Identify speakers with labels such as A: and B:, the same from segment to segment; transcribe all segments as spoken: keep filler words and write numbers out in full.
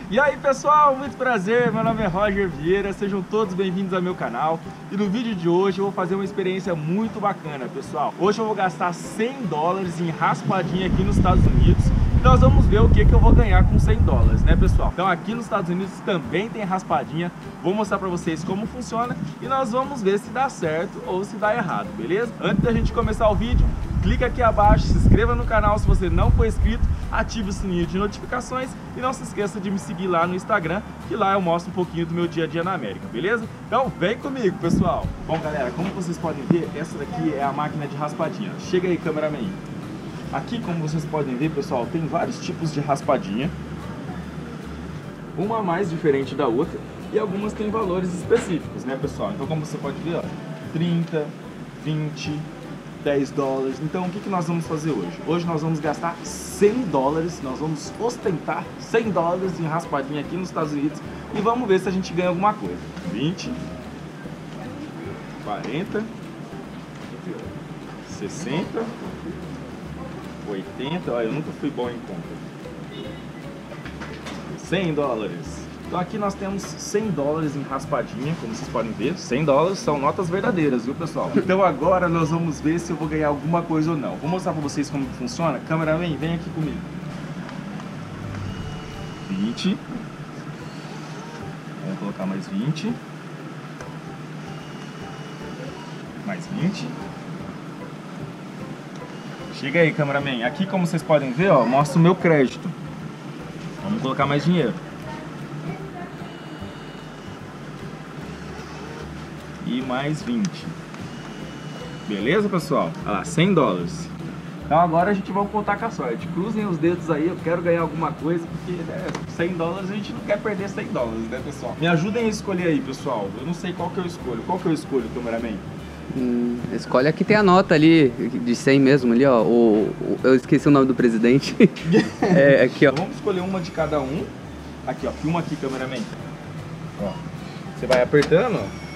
A: E aí pessoal, muito prazer, meu nome é Roger Vieira, sejam todos bem-vindos ao meu canal. E no vídeo de hoje eu vou fazer uma experiência muito bacana, pessoal. Hoje eu vou gastar cem dólares em raspadinha aqui nos Estados Unidos. E nós vamos ver o que, que eu vou ganhar com cem dólares, né pessoal? Então aqui nos Estados Unidos também tem raspadinha. Vou mostrar pra vocês como funciona e nós vamos ver se dá certo ou se dá errado, beleza? Antes da gente começar o vídeo, clica aqui abaixo, se inscreva no canal se você não for inscrito, ative o sininho de notificações e não se esqueça de me seguir lá no Instagram, que lá eu mostro um pouquinho do meu dia a dia na América, beleza? Então vem comigo, pessoal! Bom galera, como vocês podem ver, essa daqui é a máquina de raspadinha. Chega aí, cameraman. Aqui, como vocês podem ver, pessoal, tem vários tipos de raspadinha, uma mais diferente da outra e algumas têm valores específicos, né pessoal? Então como você pode ver, ó, trinta, vinte, dez dólares. Então o que, que nós vamos fazer hoje? Hoje nós vamos gastar cem dólares, nós vamos ostentar cem dólares em raspadinha aqui nos Estados Unidos e vamos ver se a gente ganha alguma coisa. vinte, quarenta, sessenta, oitenta, olha, eu nunca fui bom em conta. cem dólares. Então aqui nós temos cem dólares em raspadinha, como vocês podem ver. cem dólares são notas verdadeiras, viu pessoal? Então agora nós vamos ver se eu vou ganhar alguma coisa ou não. Vou mostrar pra vocês como que funciona. Cameraman, vem aqui comigo. vinte. Vamos colocar mais vinte. Mais vinte. Chega aí, cameraman. Aqui, como vocês podem ver, ó, mostra o meu crédito. Vamos colocar mais dinheiro. E mais vinte. Beleza, pessoal? Olha lá, cem dólares. Então agora a gente vai contar com a sorte. Cruzem os dedos aí, eu quero ganhar alguma coisa, porque né, cem dólares a gente não quer perder cem dólares, né, pessoal? Me ajudem a escolher aí, pessoal. Eu não sei qual que eu escolho. Qual que eu escolho, cameraman?
B: Hum, escolhe aqui, tem a nota ali de cem mesmo ali, ó. O, o, eu esqueci o nome do presidente. É, aqui, ó.
A: Então vamos escolher uma de cada um. Aqui, ó. Filma aqui, cameraman. Ó. Você vai apertando, ó.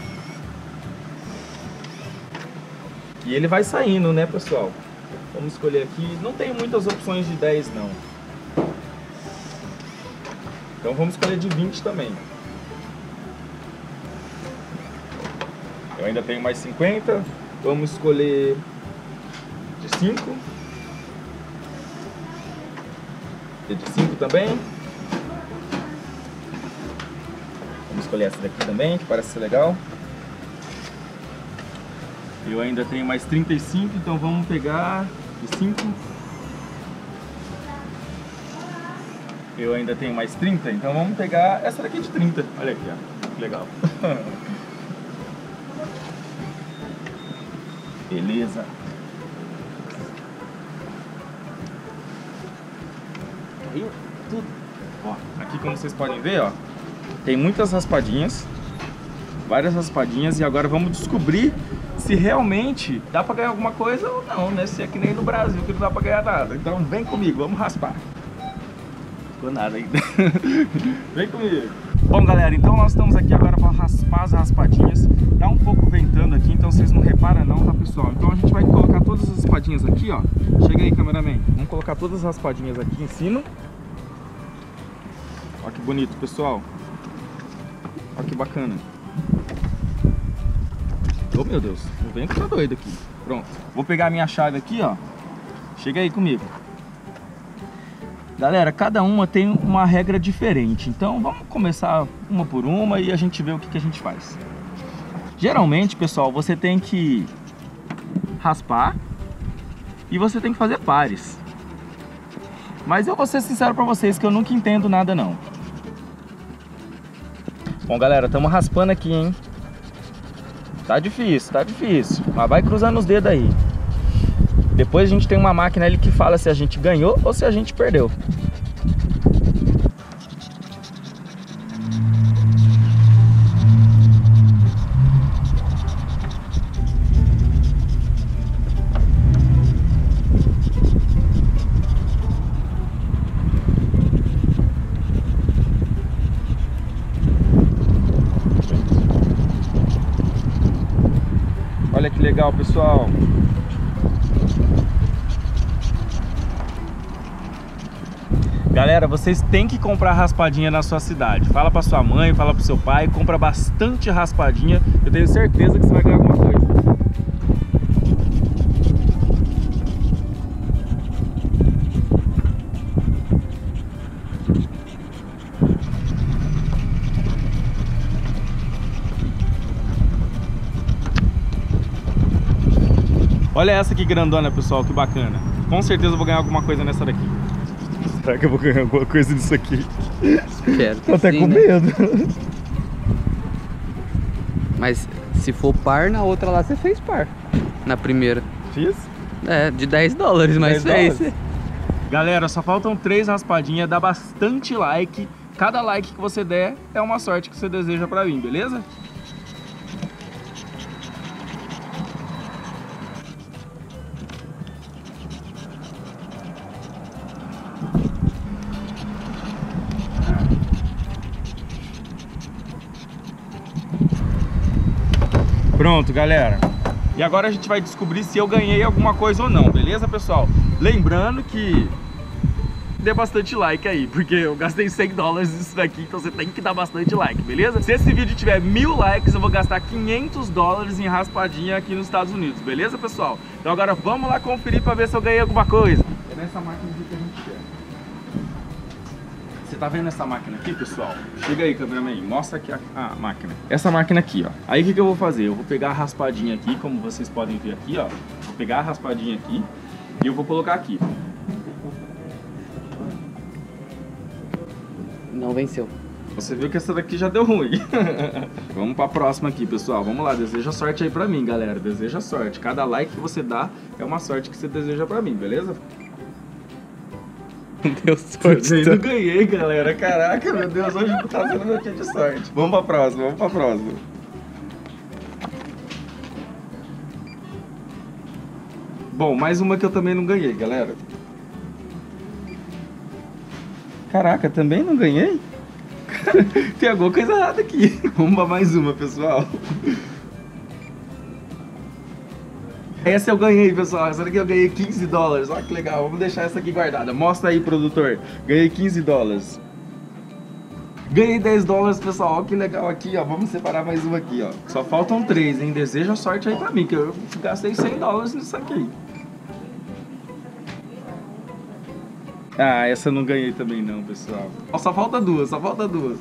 A: E ele vai saindo, né, pessoal? Vamos escolher aqui. Não tem muitas opções de dez, não. Então vamos escolher de vinte também. Eu ainda tenho mais cinquenta. Vamos escolher de cinco. E de cinco também. Vamos escolher essa daqui também, que parece ser legal. Eu ainda tenho mais trinta e cinco, então vamos pegar de cinco. Eu ainda tenho mais trinta, então vamos pegar essa daqui de trinta. Olha aqui, ó. Que legal. Beleza. Caiu tudo. Ó, aqui como vocês podem ver, ó, tem muitas raspadinhas. Várias raspadinhas e agora vamos descobrir se realmente dá pra ganhar alguma coisa ou não, né? Se é que nem no Brasil que não dá pra ganhar nada. Então vem comigo, vamos raspar. Ficou nada ainda. Vem comigo. Bom galera, então nós estamos aqui agora para raspar as raspadinhas. Tá um pouco ventando aqui, então vocês não reparam não, tá pessoal? Então a gente vai colocar todas as raspadinhas aqui, ó. Chega aí, cameraman. Vamos colocar todas as raspadinhas aqui em cima. Olha que bonito, pessoal. Olha que bacana. Oh meu Deus, o vento tá doido aqui. Pronto, vou pegar a minha chave aqui, ó. Chega aí comigo. Galera, cada uma tem uma regra diferente. Então vamos começar uma por uma e a gente vê o que, que a gente faz. Geralmente, pessoal, você tem que raspar e você tem que fazer pares. Mas eu vou ser sincero pra vocês que eu nunca entendo nada não. Bom galera, estamos raspando aqui, hein. Tá difícil, tá difícil. Mas vai cruzando os dedos aí. Depois a gente tem uma máquina ali que fala se a gente ganhou ou se a gente perdeu. Olha que legal, pessoal. Galera, vocês têm que comprar raspadinha na sua cidade. Fala pra sua mãe, fala pro seu pai, compra bastante raspadinha. Eu tenho certeza que você vai ganhar alguma coisa. Olha essa aqui grandona, pessoal, que bacana. Com certeza eu vou ganhar alguma coisa nessa daqui. Será que eu vou ganhar alguma coisa nisso aqui?
B: Espero que
A: Tô até
B: sim,
A: com
B: né?
A: medo.
B: Mas se for par, na outra lá você fez par. Na primeira.
A: Fiz?
B: É, de dez dólares, mas
A: dez
B: fez.
A: dólares. Galera, só faltam três raspadinhas, dá bastante like. Cada like que você der é uma sorte que você deseja pra mim, beleza? Pronto, galera. E agora a gente vai descobrir se eu ganhei alguma coisa ou não, beleza, pessoal? Lembrando que dê bastante like aí, porque eu gastei cem dólares nisso daqui, então você tem que dar bastante like, beleza? Se esse vídeo tiver mil likes, eu vou gastar quinhentos dólares em raspadinha aqui nos Estados Unidos, beleza, pessoal? Então agora vamos lá conferir pra ver se eu ganhei alguma coisa. É nessa máquina aqui que a gente quer. Você tá vendo essa máquina aqui, pessoal? Chega aí, cameraman, mostra aqui a, a máquina. Essa máquina aqui, ó. Aí o que, que eu vou fazer? Eu vou pegar a raspadinha aqui, como vocês podem ver aqui, ó. Vou pegar a raspadinha aqui e eu vou colocar aqui.
B: Não venceu.
A: Você viu que essa daqui já deu ruim. Vamos pra próxima aqui, pessoal. Vamos lá, deseja sorte aí pra mim, galera. Deseja sorte. Cada like que você dá é uma sorte que você deseja pra mim, beleza?
B: Não deu sorte.
A: Eu não ganhei, galera. Caraca, meu Deus, hoje não tá sendo meu dia de sorte. Vamos pra próxima, vamos pra próxima. Bom, mais uma que eu também não ganhei, galera. Caraca, também não ganhei? Tem alguma coisa errada aqui. Vamos pra mais uma, pessoal. Essa eu ganhei, pessoal. Essa daqui eu ganhei quinze dólares. Olha que legal. Vamos deixar essa aqui guardada. Mostra aí, produtor. Ganhei quinze dólares. Ganhei dez dólares, pessoal. Olha que legal aqui, ó. Vamos separar mais uma aqui, ó. Só faltam três, hein? Deseja sorte aí pra mim, que eu gastei cem dólares nisso aqui. Ah, essa eu não ganhei também não, pessoal. Só falta duas, só falta duas.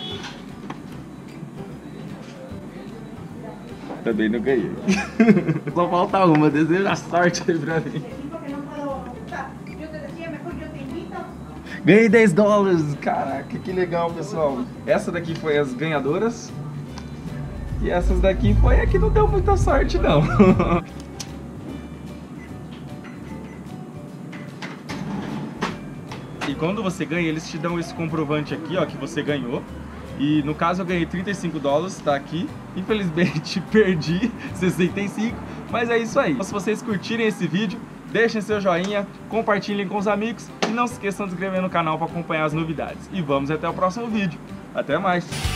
A: Também não ganhei. Só falta uma, deseja sorte aí pra mim. Ganhei dez dólares, caraca, que legal, pessoal. Essa daqui foi as ganhadoras. E essas daqui foi a que não deu muita sorte, não. E quando você ganha, eles te dão esse comprovante aqui, ó, que você ganhou. E no caso eu ganhei trinta e cinco dólares, tá aqui. Infelizmente perdi sessenta e cinco, mas é isso aí. Então, se vocês curtirem esse vídeo, deixem seu joinha, compartilhem com os amigos e não se esqueçam de se inscrever no canal para acompanhar as novidades. E vamos até o próximo vídeo. Até mais!